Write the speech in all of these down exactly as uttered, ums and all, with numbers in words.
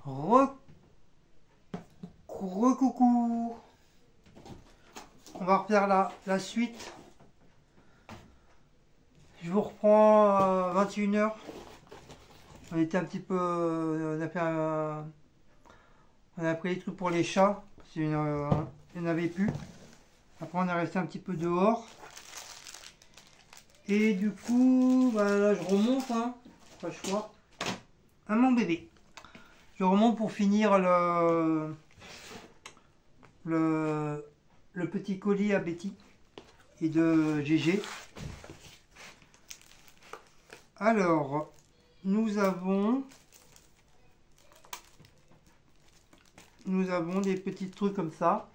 Re... Recoucou. On va refaire la, la suite. Je vous reprends à vingt et une heures. On était un petit peu... On a fait un... On a pris des trucs pour les chats. Parce qu'il n'y en avait plus. Après on est resté un petit peu dehors. Et du coup, bah là je remonte, hein. Pas le choix. À mon bébé. Je remonte pour finir le... Le... le petit colis à Betty et de G G. Alors, nous avons... Nous avons des petits trucs comme ça.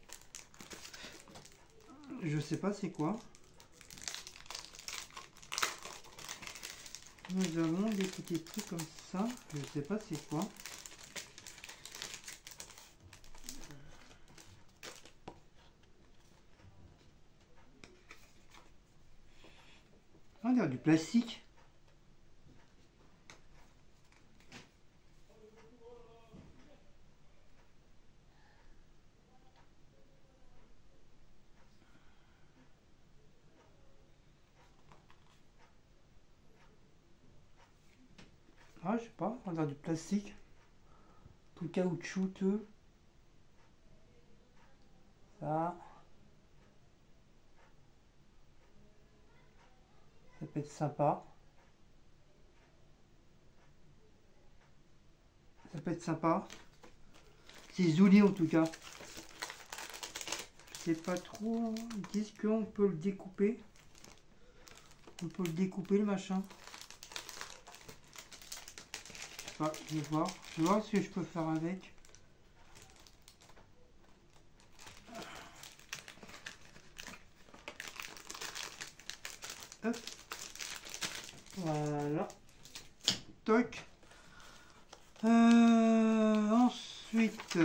Je sais pas c'est quoi. Nous avons des petits trucs comme ça. Je sais pas c'est quoi. On dirait du plastique. Ah, je sais pas, on dirait du plastique. Tout caoutchouteux. Ça. Ça peut être sympa. Ça peut être sympa. C'est joli en tout cas. Je sais pas trop. Ils disent qu'on peut le découper. On peut le découper le machin. Je sais pas, je vais voir. Je vais voir ce que je peux faire avec. Hop. Voilà. Toc. Euh, ensuite,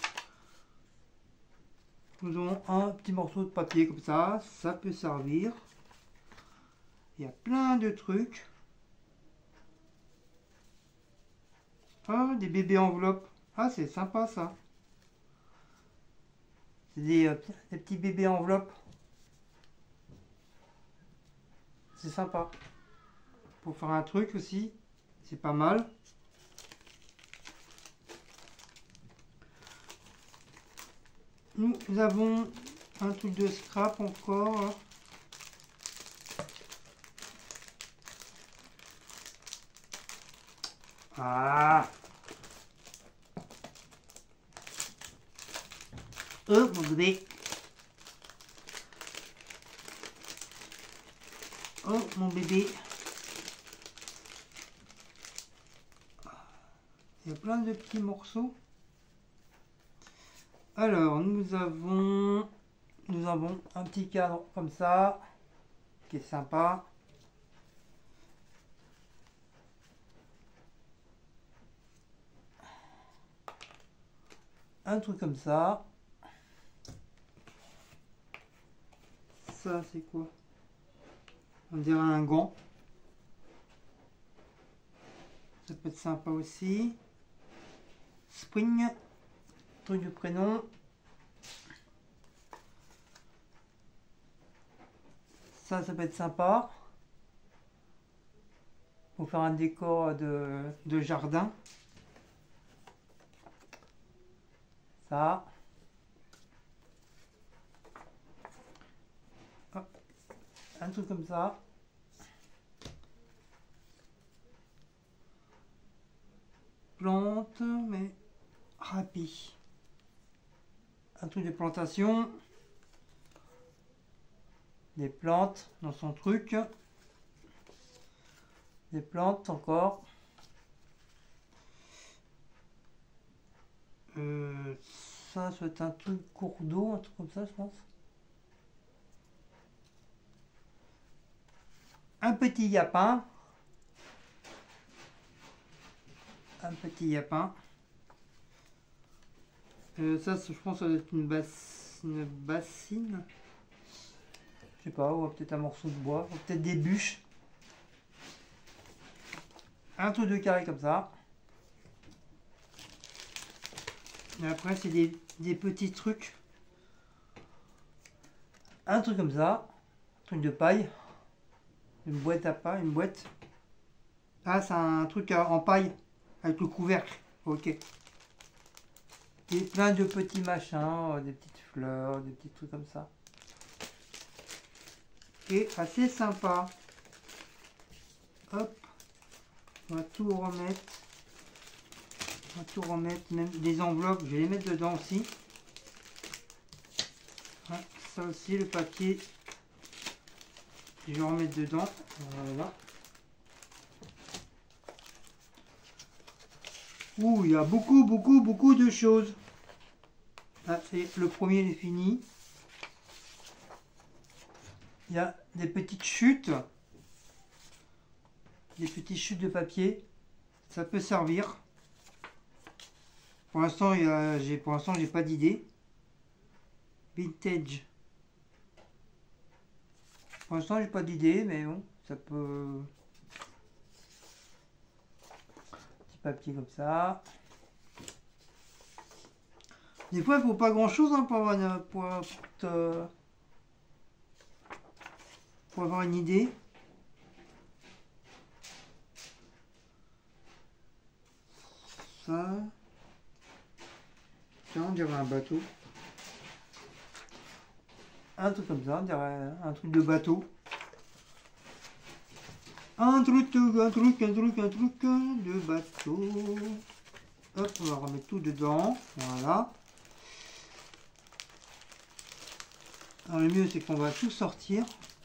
nous avons un petit morceau de papier comme ça. Ça peut servir. Il y a plein de trucs. Ah, des bébés enveloppes. Ah, c'est sympa ça. C'est des, euh, des petits bébés enveloppes. C'est sympa. Pour faire un truc aussi. C'est pas mal. Nous avons un truc de scrap encore. Ah. Oh mon bébé. Oh mon bébé. Il y a plein de petits morceaux. Alors nous avons nous avons un petit cadre comme ça qui est sympa. Un truc comme ça. Ça c'est quoi? On dirait un gant. Ça peut être sympa aussi. Spring. Truc du prénom. Ça, ça peut être sympa. Pour faire un décor de, de jardin. Ça. Hop. Un truc comme ça. Plante, mais rapide. Un truc de plantation. Des plantes dans son truc. Des plantes encore. Euh, ça, c'est un truc cours d'eau, un truc comme ça, je pense. Un petit yapin. Un petit yapin. Euh, ça, je pense que ça doit être une, basse, une bassine. Je sais pas, ou peut-être un morceau de bois, ou peut-être des bûches. Un truc de carré comme ça. Et après, c'est des, des petits trucs. Un truc comme ça. Un truc de paille. Une boîte à paille, une boîte. Ah, c'est un truc en paille. Avec le couvercle. Ok. Et plein de petits machins. Des petites fleurs, des petits trucs comme ça. Et assez sympa. Hop. On va tout remettre. On va tout remettre. Même des enveloppes, je vais les mettre dedans aussi. Ouais, ça aussi, le papier. Je vais remettre dedans. Voilà. Ouh, il y a beaucoup, beaucoup, beaucoup de choses. Ah, c'est le premier, il est fini. Il y a des petites chutes. Des petites chutes de papier. Ça peut servir. Pour l'instant, j'ai pour l'instant, j'ai pas d'idée. Vintage. Pour l'instant, j'ai pas d'idée, mais bon, ça peut. Petit papier comme ça. Des fois, il faut pas grand chose hein, pour avoir une, pour, pour, pour avoir une idée. Ça. Tiens, on dirait un bateau. Un truc comme ça, on dirait un truc de bateau. Un truc, un truc, un truc, un truc de bateau. Hop, on va remettre tout dedans. Voilà. Alors le mieux c'est qu'on va tout sortir.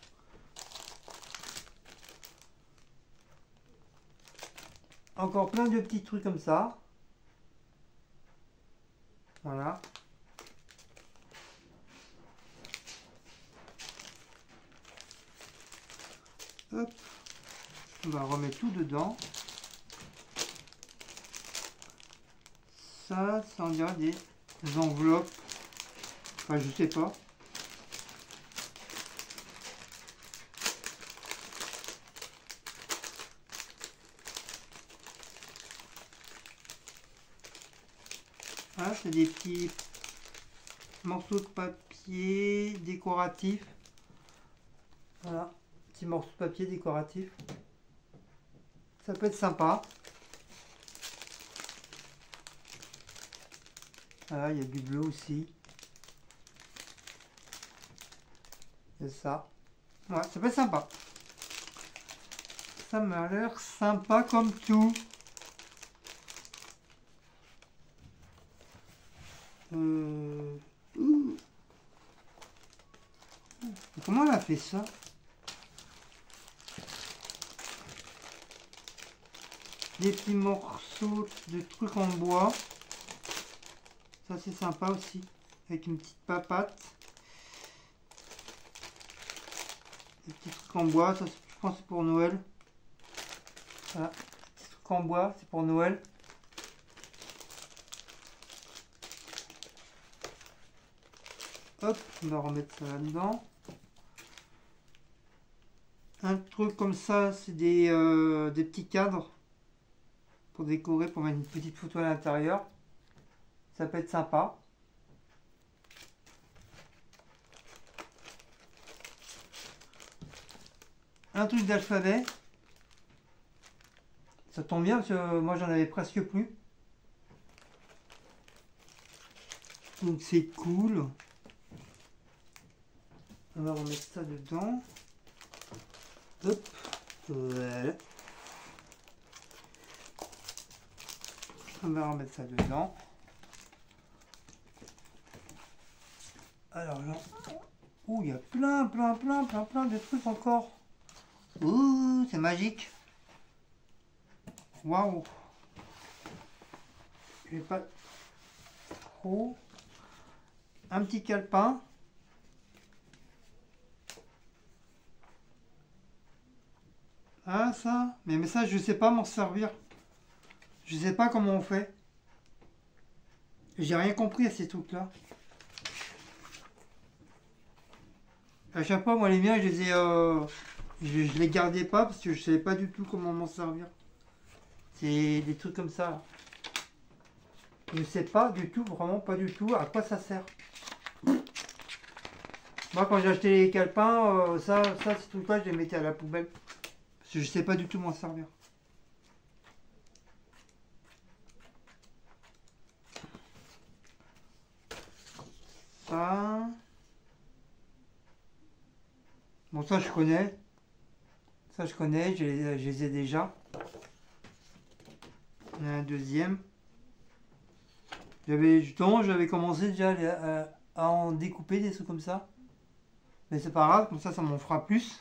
Encore plein de petits trucs comme ça. Voilà. Hop. On va remettre tout dedans. Ça, ça on dirait des enveloppes. Enfin, je sais pas. Ah, c'est des petits morceaux de papier décoratifs. Voilà, petits morceaux de papier décoratifs. Ça peut être sympa. Voilà, il y a du bleu aussi. C'est ça. Ouais, ça peut être sympa. Ça m'a l'air sympa comme tout. Euh... Comment elle a fait ça? Des petits morceaux de trucs en bois. Ça c'est sympa aussi. Avec une petite papate. Des petits trucs en bois. Ça je pense c'est pour Noël. Voilà. Des petits trucs en bois. C'est pour Noël. Hop, on va remettre ça là-dedans. Un truc comme ça, c'est des, euh, des petits cadres pour décorer, pour mettre une petite photo à l'intérieur. Ça peut être sympa. Un truc d'alphabet. Ça tombe bien parce que moi j'en avais presque plus. Donc c'est cool. On va remettre ça dedans. Hop. Voilà. On va remettre ça dedans. Alors là. Ouh, il y a plein, plein, plein, plein, plein de trucs encore. Ouh, c'est magique. Waouh. Je vais pas trop. Un petit calepin. Ah ça, mais, mais ça je sais pas m'en servir. Je sais pas comment on fait. J'ai rien compris à ces trucs là. À chaque fois moi les miens je les ai euh, je, je les gardais pas parce que je savais pas du tout comment m'en servir. C'est des trucs comme ça là. Je sais pas du tout, vraiment pas du tout à quoi ça sert. Moi quand j'ai acheté les calepins, euh, ça, ça c'est tout quoi, je les mettais à la poubelle. Parce que je sais pas du tout m'en servir. Ça. Bon ça je connais. Ça je connais, je les, je les ai déjà. Il y en a un deuxième. J'avais justement, j'avais commencé déjà à, à en découper des trucs comme ça. Mais c'est pas grave, comme ça, ça m'en fera plus.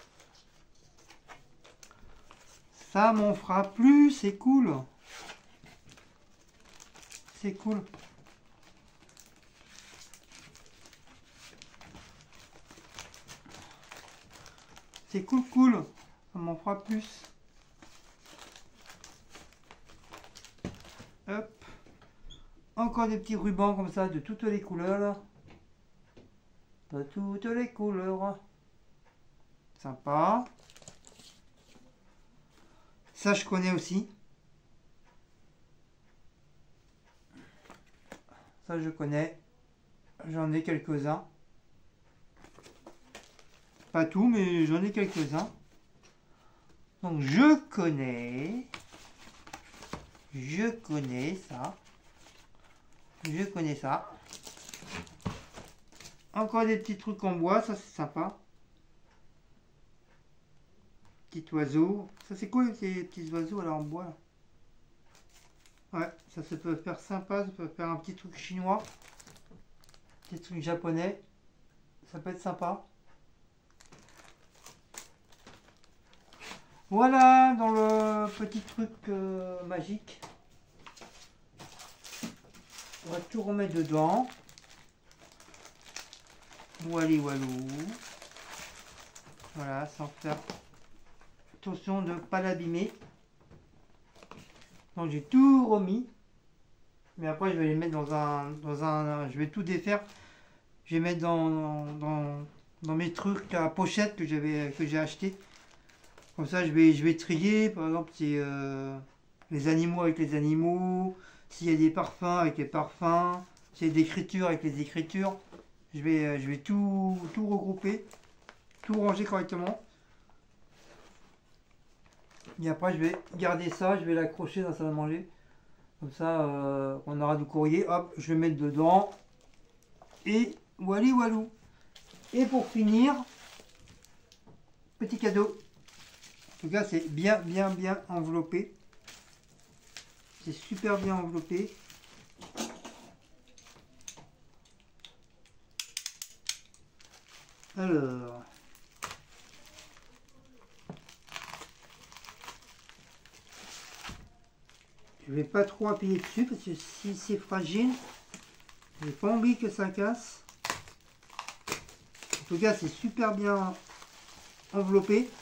Ça m'en fera plus, c'est cool. C'est cool. C'est cool, cool. Ça m'en fera plus. Hop. Encore des petits rubans comme ça de toutes les couleurs. De toutes les couleurs. Sympa. Ça, je connais aussi. Ça, je connais. J'en ai quelques-uns. Pas tout, mais j'en ai quelques-uns. Donc, je connais. Je connais ça. Je connais ça. Encore des petits trucs en bois, ça c'est sympa. Petit oiseau. Ça c'est quoi ces petits oiseaux là en bois là? Ouais, ça, ça peut faire sympa, ça peut faire un petit truc chinois. Petit truc japonais. Ça peut être sympa. Voilà dans le petit truc euh, magique. On va tout remettre dedans. Wally walou. Voilà, sans faire attention de ne pas l'abîmer. Donc j'ai tout remis. Mais après je vais les mettre dans un. dans un. Je vais tout défaire. Je vais mettre dans, dans, dans mes trucs à pochette que j'avais que j'ai acheté. Comme ça je vais je vais trier. Par exemple si euh, les animaux avec les animaux. S'il y a des parfums avec les parfums. S'il y a des écritures avec les écritures. Je vais, je vais tout, tout regrouper, tout ranger correctement. Et après, je vais garder ça, je vais l'accrocher dans la salle à manger. Comme ça, euh, on aura du courrier. Hop, je vais mettre dedans. Et wally walou. Et pour finir, petit cadeau. En tout cas, c'est bien, bien, bien enveloppé. C'est super bien enveloppé. Alors, je vais pas trop appuyer dessus parce que si c'est fragile, j'ai pas envie que ça casse. En tout cas, c'est super bien enveloppé. De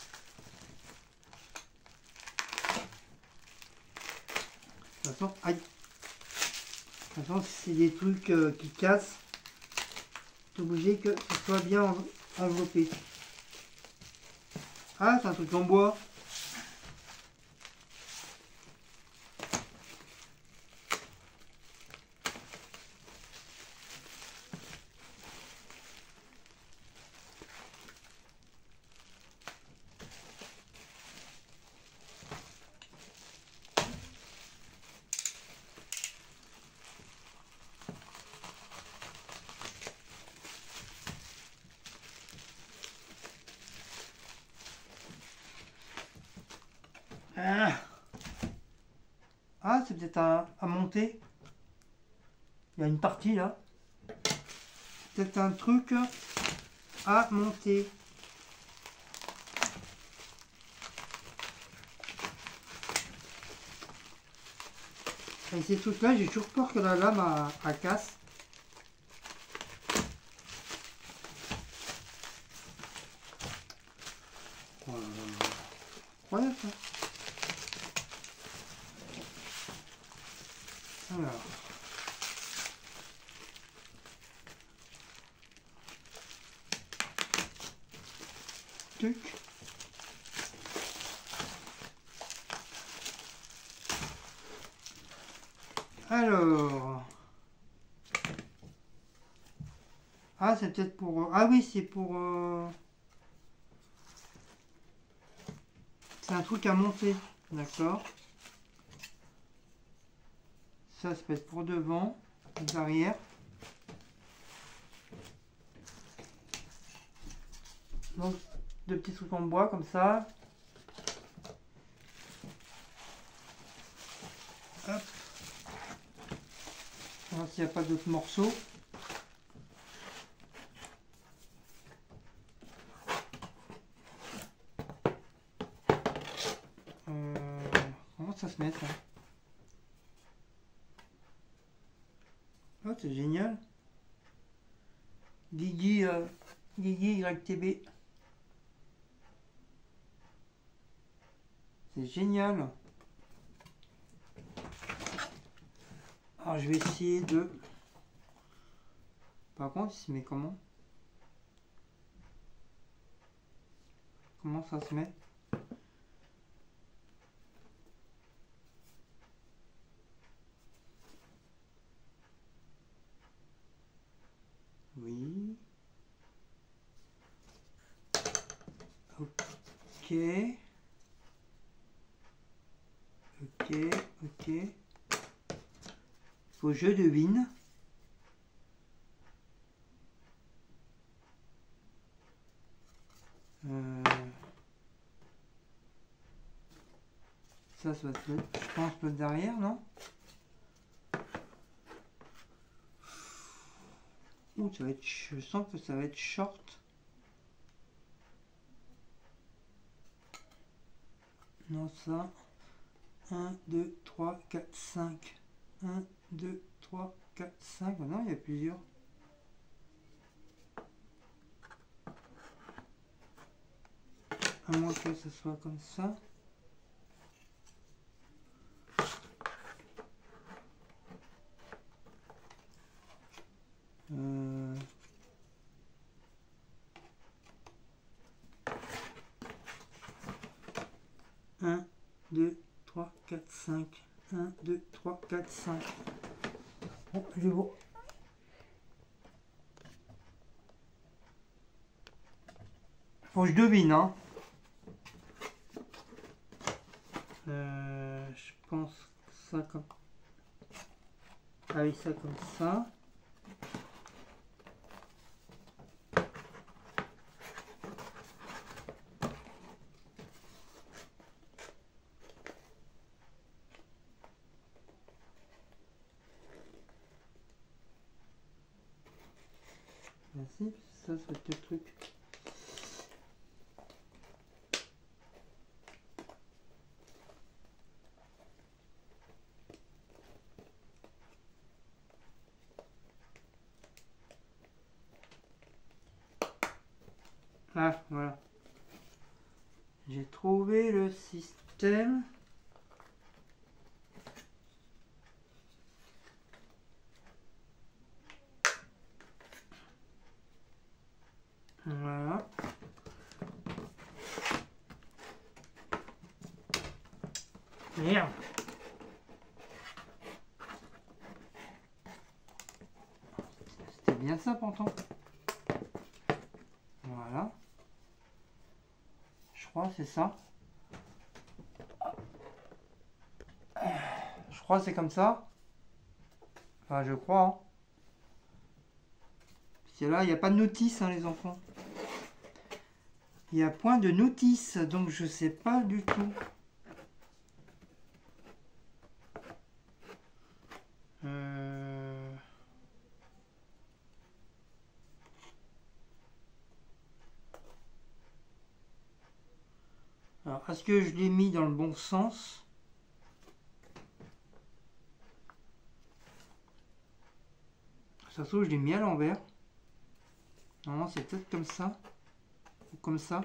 toute façon, aïe. De toute façon, si c'est des trucs euh, qui cassent, c'est obligé que ce soit bien enveloppé. Ah, c'est un truc en bois. Ah, ah c'est peut-être à, à monter. Il y a une partie là. Peut-être un truc à monter. Et ces trucs là, j'ai toujours peur que la lame à, à casse. Incroyable ça. Alors. Tuc. Alors. Ah, c'est peut-être pour... Ah oui, c'est pour... Euh... C'est un truc à monter. D'accord. Ça, ça peut être pour devant, les arrières. Donc, deux petits trucs en bois comme ça. Hop. On va voir s'il n'y a pas d'autres morceaux. Euh, comment ça se met ça? Oh, c'est génial. Guigui, euh, Guigui Y T B. C'est génial. Alors je vais essayer de... Par contre, il se met comment? Comment ça se met? Oui. Ok. Ok, ok. Faut que je devine. Euh, ça, ça va être, je pense, le derrière, non? Ouh, ça va être, je sens que ça va être short. Non, ça. un, deux, trois, quatre, cinq. un, deux, trois, quatre, cinq. Oh non, il y a plusieurs. À moins que ce soit comme ça. Euh... un, deux, trois, quatre, cinq. un, deux, trois, quatre, cinq. Bon, je vois. Faut que je devine, hein. Euh, je pense que ça comme... Ah oui, ça comme ça. Merci, ça c'est le truc. Ah, voilà. J'ai trouvé le système. Voilà. Merde. C'était bien ça pourtant. Voilà. Je crois que c'est ça. Je crois que c'est comme ça. Enfin, je crois. Hein. Parce que là, il n'y a pas de notice, hein, les enfants. Il n'y a point de notice, donc je sais pas du tout. Euh... Alors, est-ce que je l'ai mis dans le bon sens? Ça se trouve, je l'ai mis à l'envers. Non, c'est peut-être comme ça. Ou comme ça.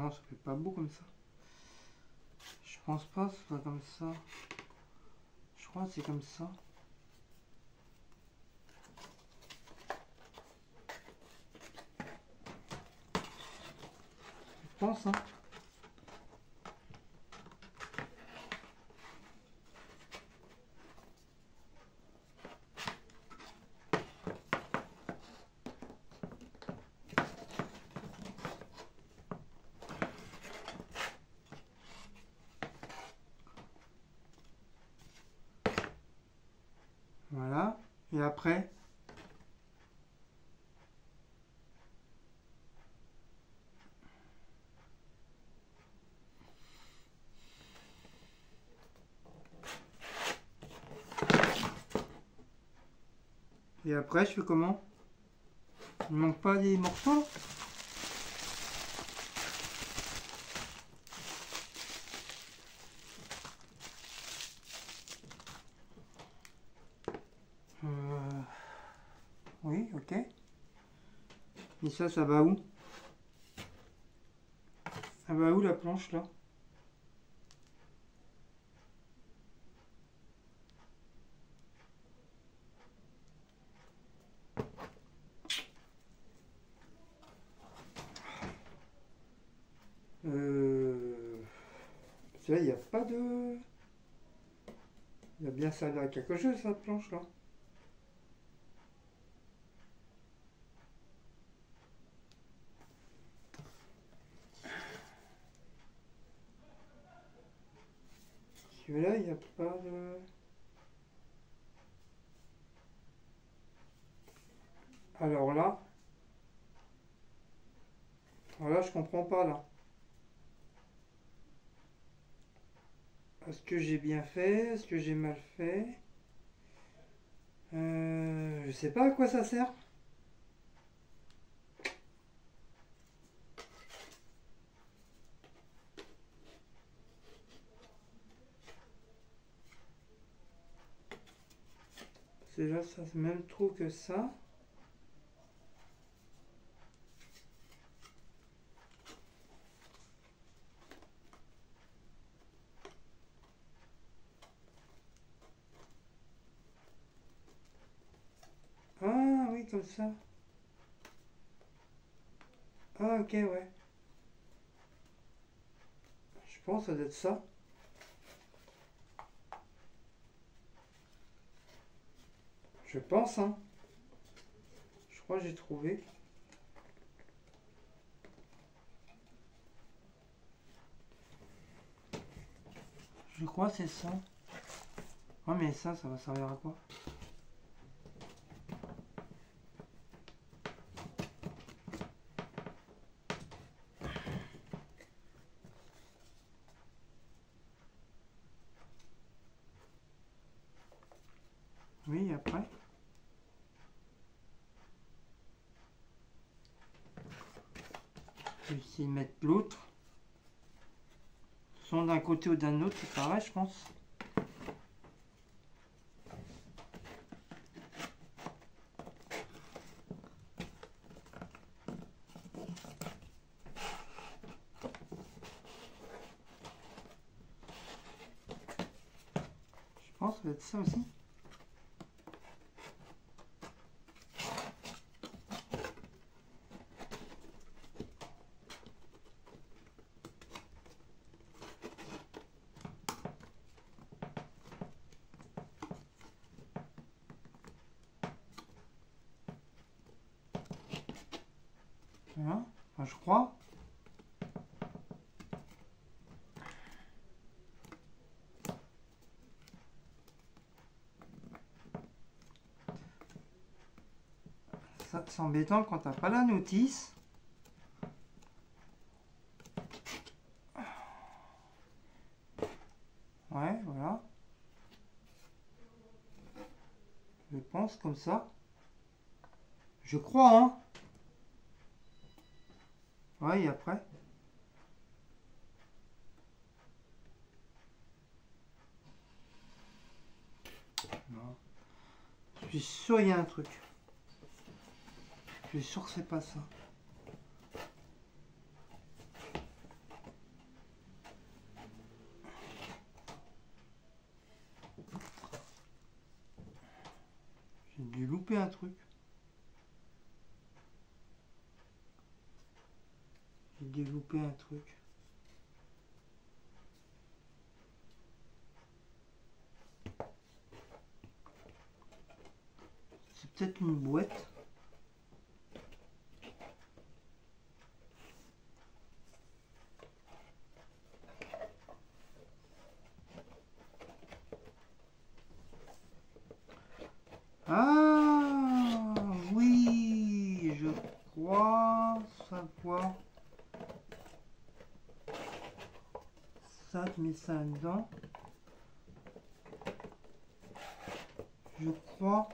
non, ça fait pas beau comme ça. Je pense pas que ce soit comme ça. Je crois que c'est comme ça. Je pense, hein. Voilà. Et après, et après, je fais comment? Il manque pas des morceaux? Euh... Oui, ok. Et ça, ça va où? Ça va où la planche là? Euh... Là, il n'y a pas de... Il a bien servi à quelque chose cette planche là. Celui-là, il n'y a pas de... Alors là... Alors là, je comprends pas là. Est-ce que j'ai bien fait? Est-ce que j'ai mal fait? euh, Je sais pas à quoi ça sert. C'est là, ça, c'est le même trou que ça. Ah oui, comme ça. Ah ok, ouais. Je pense que ça doit être ça. Je pense, hein. Je crois que j'ai trouvé. Je crois que c'est ça. Ouais, mais ça, ça va servir à quoi? Oui, après. Je vais essayer de mettre l'autre. Soit d'un côté ou d'un autre, c'est pareil, je pense. Je pense que ça va être ça aussi. Voilà. Enfin, je crois. Ça, c'est embêtant quand t'as pas la notice. Ouais, voilà. Je pense comme ça. Je crois, hein. Ouais, et après. Non. Je suis sûr qu'il y a un truc. Je suis sûr que c'est pas ça. dû louper un truc. J'ai dû louper un truc. C'est peut-être une boîte. Ah oui, je crois savoir. Ça, tu mets ça dedans. Je crois.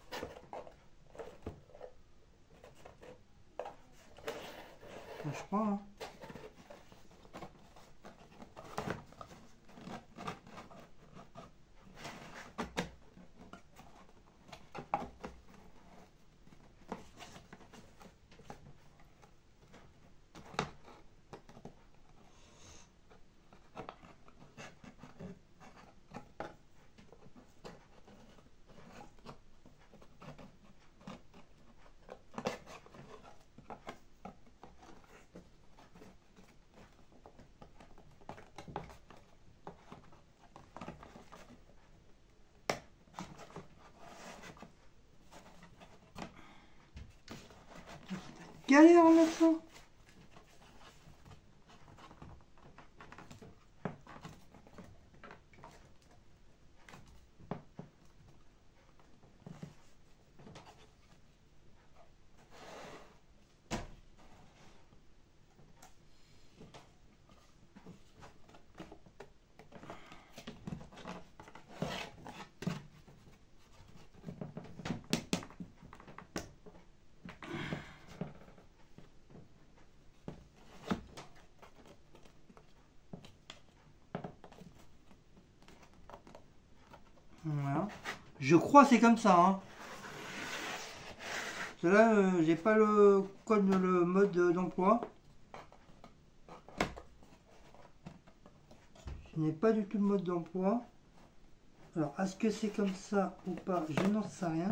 Enfin, je crois, hein. Galère en mettre ça. Voilà. Je crois que c'est comme ça, hein. Là, euh, j'ai pas le code, le mode d'emploi. Je n'ai pas du tout le mode d'emploi. Alors, est-ce que c'est comme ça ou pas? Je n'en sais rien.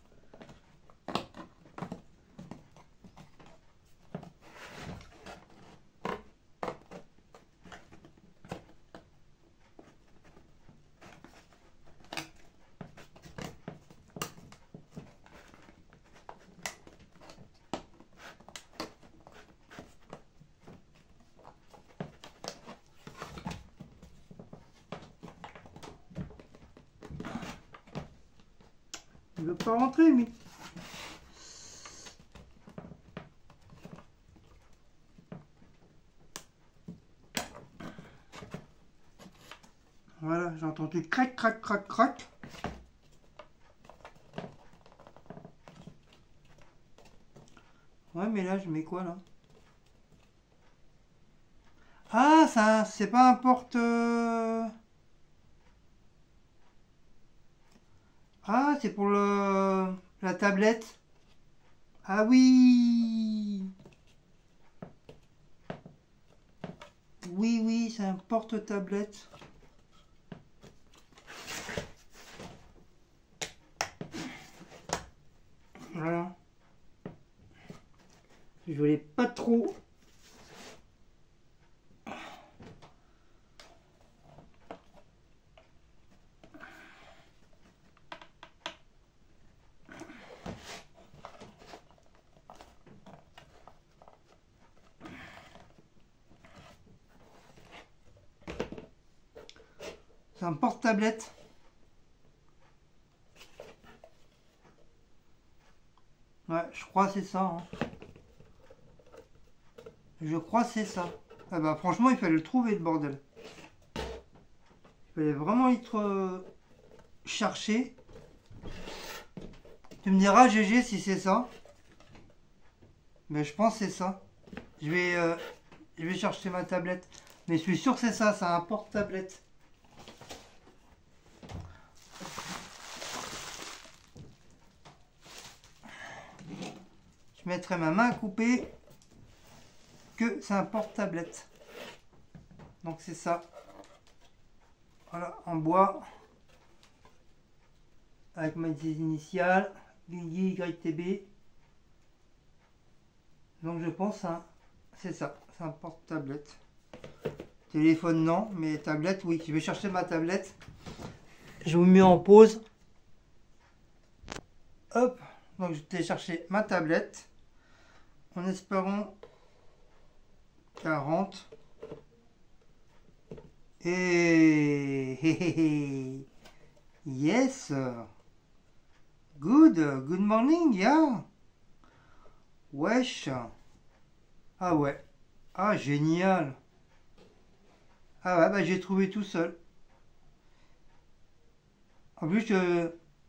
Il veut pas rentrer, mais... Voilà, j'ai entendu crac, crac, crac, crac. Ouais, mais là, je mets quoi, là? Ah, ça, c'est pas un porte... euh, Ah, c'est pour le... la tablette. Ah oui. Oui, oui, c'est un porte-tablette. Voilà. Je voulais pas trop. C'est un porte-tablette. Ouais, je crois que c'est ça, hein. Je crois que c'est ça. Ah bah franchement, il fallait le trouver, le bordel. Il fallait vraiment être euh, cherché. Tu me diras, G G, si c'est ça. Mais je pense que c'est ça. Je vais, euh, je vais chercher ma tablette. Mais je suis sûr que c'est ça, c'est un porte-tablette. Je mettrai ma main à couper que c'est un porte-tablette. Donc c'est ça. Voilà, en bois. Avec mes initiales. Y T B. Donc je pense, hein, c'est ça, c'est un porte-tablette. Téléphone non, mais tablette oui. Je vais chercher ma tablette. Je vous mets en pause. Hop, donc je vais chercher ma tablette. En espérant quarante. Et yes, good, good morning, yeah. Wesh. Ah ouais. Ah génial. Ah ouais, bah j'ai trouvé tout seul. En plus, je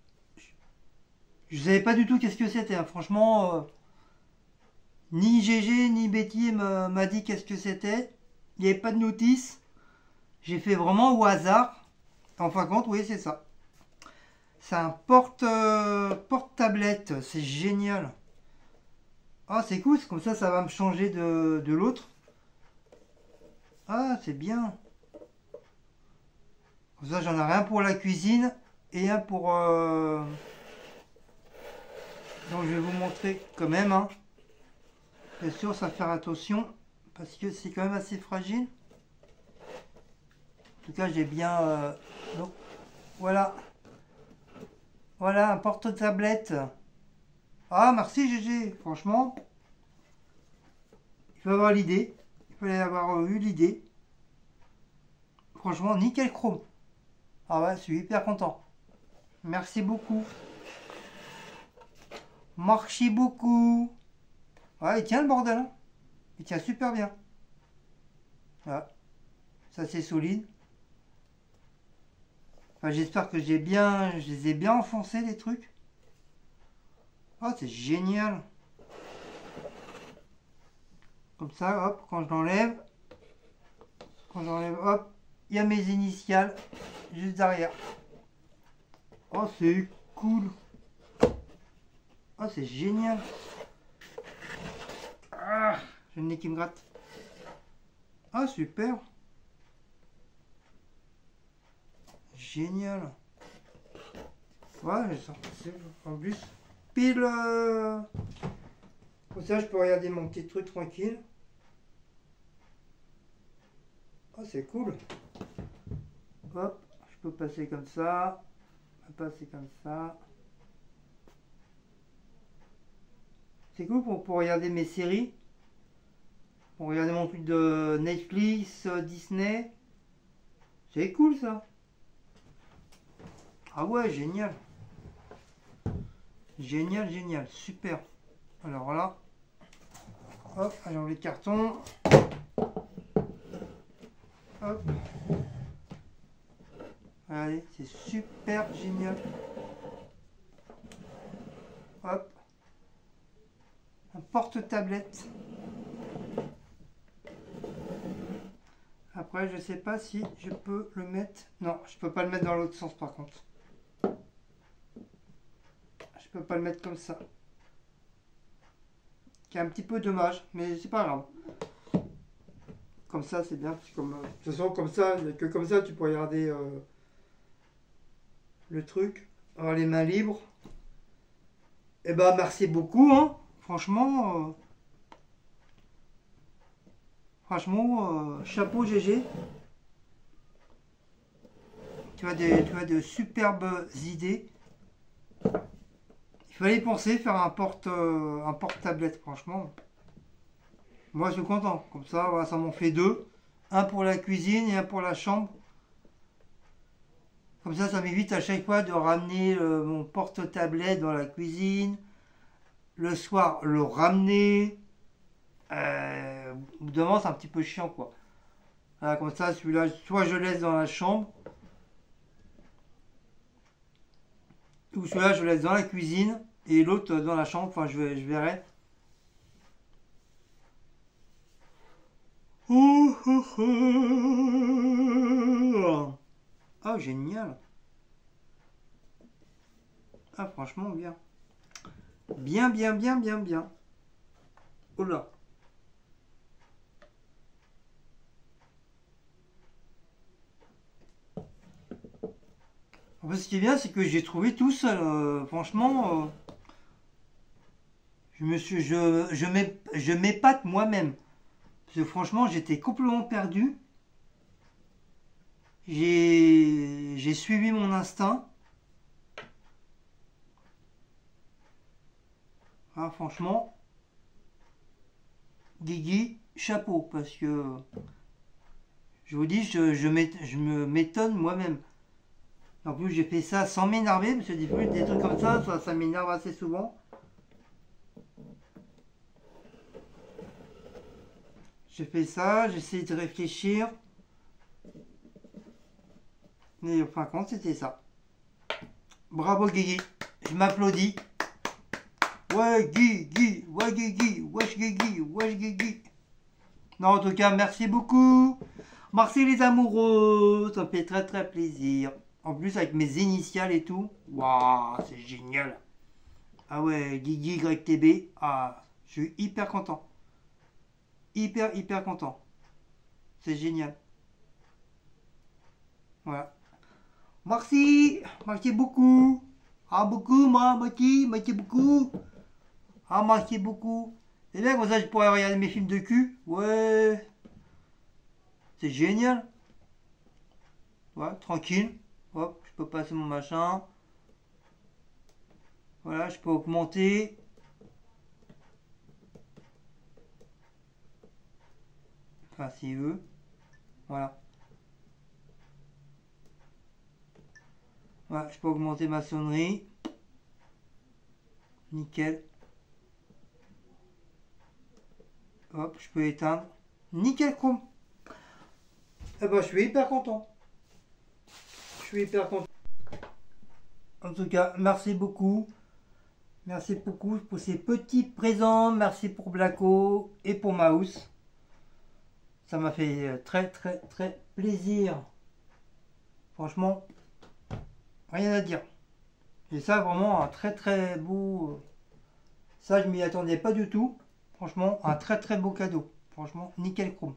je savais pas du tout qu'est-ce que c'était, hein. Franchement, euh, ni G G ni Betty m'a m'a dit qu'est-ce que c'était. Il n'y avait pas de notice. J'ai fait vraiment au hasard. En fin de compte, oui, c'est ça. C'est un porte, euh, porte-tablette. C'est génial. Ah, c'est cool. Comme ça, ça va me changer de, de l'autre. Ah, c'est bien. Comme ça, j'en ai rien pour la cuisine et un pour... euh, Donc, je vais vous montrer quand même, hein. Bien sûr, ça va faire attention parce que c'est quand même assez fragile. En tout cas, j'ai bien... euh, Donc, voilà. Voilà, un porte-tablette. Ah, merci G G. Franchement, il faut avoir l'idée. Il fallait avoir eu l'idée. Franchement, nickel chrome. Ah ouais, je suis hyper content. Merci beaucoup. Merci beaucoup. Ouais, il tient le bordel, hein. Il tient super bien. Voilà. Ça, c'est solide. Enfin, j'espère que j'ai bien, je les ai bien enfoncés, les trucs. Oh, c'est génial. Comme ça, hop, quand je l'enlève, quand j'enlève, hop, il y a mes initiales juste derrière. Oh, c'est cool. Oh, c'est génial. Ah, j'ai le nez qui me gratte. Ah, super. Génial. Ouais, j'ai sorti en plus. Pile. Euh... Comme ça, je peux regarder mon petit truc tranquille. Oh, c'est cool. Hop, je peux passer comme ça. Je peux passer comme ça. C'est cool pour, pour regarder mes séries. Pour regarder mon truc de Netflix, Disney. C'est cool ça. Ah ouais, génial. Génial, génial, super. Alors là, hop, allons les cartons. Hop. Allez, c'est super génial. Hop. Un porte-tablette. Après, je sais pas si je peux le mettre. Non, je peux pas le mettre dans l'autre sens par contre. Je peux pas le mettre comme ça. C'est un petit peu dommage, mais c'est pas grave. Comme ça, c'est bien. Comme, de toute façon, comme ça, que comme ça, tu peux regarder euh, le truc. Avoir les mains libres. Et ben, merci beaucoup, hein. Franchement, euh, franchement, euh, chapeau G G. Tu as des, tu as de superbes idées. Il fallait penser faire un porte, euh, un porte-tablette, franchement. Moi, je suis content. Comme ça, voilà, ça m'en fait deux. Un pour la cuisine et un pour la chambre. Comme ça, ça m'évite à chaque fois de ramener euh, mon porte-tablette dans la cuisine. Le soir, le ramener. Euh, au bout d'un moment, c'est un petit peu chiant, quoi. Voilà, comme ça, celui-là, soit je laisse dans la chambre. Ou celui-là, je laisse dans la cuisine. Et l'autre dans la chambre. Enfin, je, vais, je verrai. Oh, oh, oh. Oh, génial. Ah, franchement, bien. Bien, bien, bien, bien, bien. Oh là. En fait, ce qui est bien, c'est que j'ai trouvé tout seul. Euh, franchement, euh, Je me suis, je, je m'ép- je m'épate moi-même. Parce que franchement, j'étais complètement perdu. J'ai, j'ai suivi mon instinct. Ah, franchement, Guigui, chapeau, parce que je vous dis, je, je, m'ét- je me m'étonne moi-même. En plus, j'ai fait ça sans m'énerver, parce que des fois, des trucs comme ça, ça, ça m'énerve assez souvent. J'ai fait ça, j'ai essayé de réfléchir. Mais en fin de compte, c'était ça. Bravo Guigui, je m'applaudis. Ouais Guigui, ouais Guigui, wesh Guigui, wesh Guigui. Non, en tout cas, merci beaucoup. Merci les amoureux, ça me fait très très plaisir. En plus, avec mes initiales et tout. Waouh, c'est génial. Ah ouais, Guigui Y T B. Ah, je suis hyper content. Hyper hyper content. C'est génial. Voilà. Merci, merci beaucoup. Ah beaucoup, moi, merci, merci beaucoup. Ah merci beaucoup. Et bien comme ça je pourrais regarder mes films de cul. Ouais. C'est génial. Ouais, tranquille. Hop, je peux passer mon machin. Voilà, je peux augmenter. Enfin s'il veut. Voilà. Voilà, je peux augmenter ma sonnerie. Nickel. Hop, je peux éteindre. Nickel chrome. Eh ben, je suis hyper content. Je suis hyper content. En tout cas, merci beaucoup. Merci beaucoup pour ces petits présents. Merci pour Blacko et pour Mouse. Ça m'a fait très très très plaisir. Franchement, rien à dire. Et ça, vraiment, un très très beau. Ça, je m'y attendais pas du tout. Franchement, un très très beau cadeau. Franchement, nickel chrome.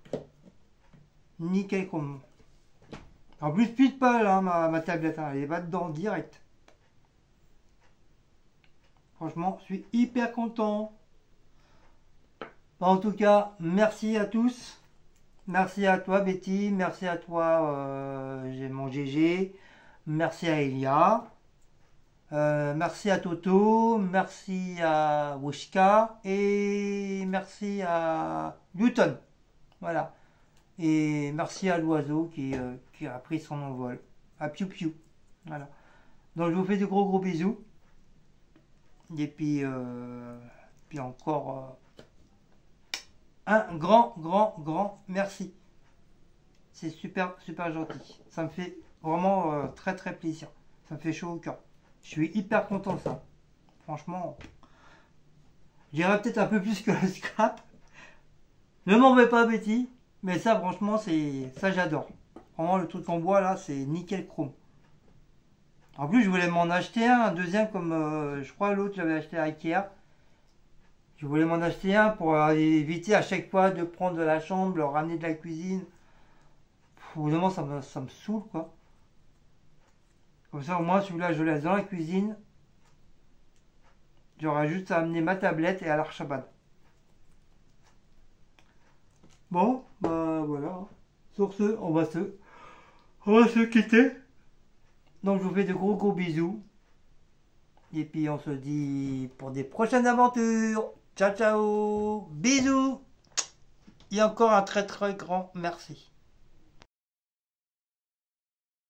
Nickel chrome. En plus, plus de pas là, ma, ma tablette. Hein, elle va dedans direct. Franchement, je suis hyper content. En tout cas, merci à tous. Merci à toi, Betty. Merci à toi, euh, j'ai mon G G. Merci à Elia. Euh, merci à Toto, merci à Wishka et merci à Newton. Voilà. Et merci à l'oiseau qui, euh, qui a pris son envol. À Piu Piu. Voilà. Donc je vous fais de gros gros bisous. Et puis, euh, puis encore euh, un grand, grand, grand merci. C'est super, super gentil. Ça me fait vraiment euh, très, très plaisir. Ça me fait chaud au cœur. Je suis hyper content de ça. Franchement, j'irais peut-être un peu plus que le scrap. Ne m'en veux pas, Betty. Mais ça, franchement, c'est ça, j'adore. Vraiment, le truc en bois, là, c'est nickel chrome. En plus, je voulais m'en acheter un, un deuxième, comme euh, je crois l'autre, j'avais acheté à Ikea. Je voulais m'en acheter un pour euh, éviter à chaque fois de prendre de la chambre, le ramener de la cuisine. Évidemment, ça me, ça me saoule, quoi. Comme ça, au moins, celui-là, je le laisse dans la cuisine. J'aurai juste à amener ma tablette et à l'Archaban. Bon, bah voilà. Sur ce, on va se, on va se quitter. Donc, je vous fais de gros gros bisous. Et puis, on se dit pour des prochaines aventures. Ciao, ciao. Bisous. Et encore un très très grand merci.